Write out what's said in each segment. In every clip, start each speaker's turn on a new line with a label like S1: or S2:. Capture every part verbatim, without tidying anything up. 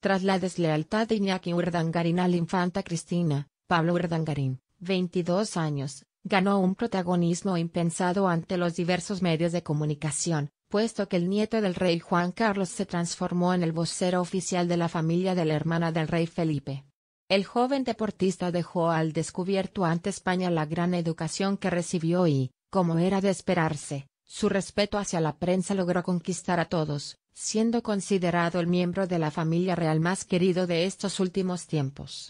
S1: Tras la deslealtad de Iñaki Urdangarín a la infanta Cristina, Pablo Urdangarín, veintidós años, ganó un protagonismo impensado ante los diversos medios de comunicación, puesto que el nieto del rey Juan Carlos se transformó en el vocero oficial de la familia de la hermana del rey Felipe. El joven deportista dejó al descubierto ante España la gran educación que recibió y, como era de esperarse, su respeto hacia la prensa logró conquistar a todos, siendo considerado el miembro de la familia real más querido de estos últimos tiempos.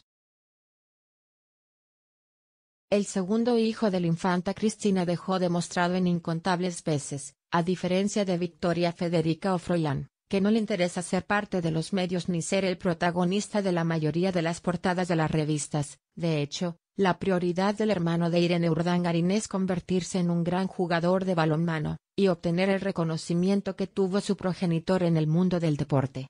S1: El segundo hijo de la infanta Cristina dejó demostrado en incontables veces, a diferencia de Victoria Federica o Froilán, que no le interesa ser parte de los medios ni ser el protagonista de la mayoría de las portadas de las revistas. De hecho, la prioridad del hermano de Irene Urdangarín es convertirse en un gran jugador de balonmano, y obtener el reconocimiento que tuvo su progenitor en el mundo del deporte.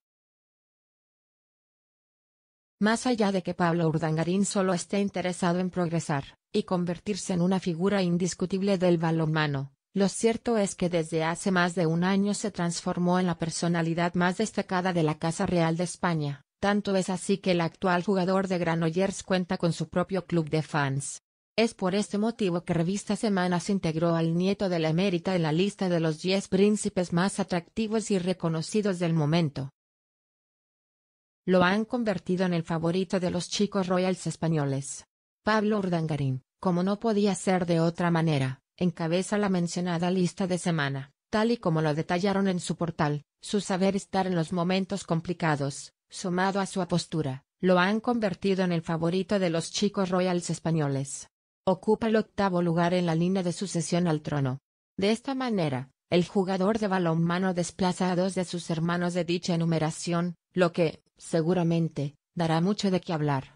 S1: Más allá de que Pablo Urdangarín solo esté interesado en progresar, y convertirse en una figura indiscutible del balonmano, lo cierto es que desde hace más de un año se transformó en la personalidad más destacada de la Casa Real de España, tanto es así que el actual jugador de Granollers cuenta con su propio club de fans. Es por este motivo que Revista Semanas integró al nieto de la emérita en la lista de los diez príncipes más atractivos y reconocidos del momento. Lo han convertido en el favorito de los chicos royals españoles. Pablo Urdangarín, como no podía ser de otra manera, encabeza la mencionada lista de Semana, tal y como lo detallaron en su portal. Su saber estar en los momentos complicados, sumado a su apostura, lo han convertido en el favorito de los chicos royals españoles. Ocupa el octavo lugar en la línea de sucesión al trono. De esta manera, el jugador de balonmano desplaza a dos de sus hermanos de dicha enumeración, lo que, seguramente, dará mucho de qué hablar.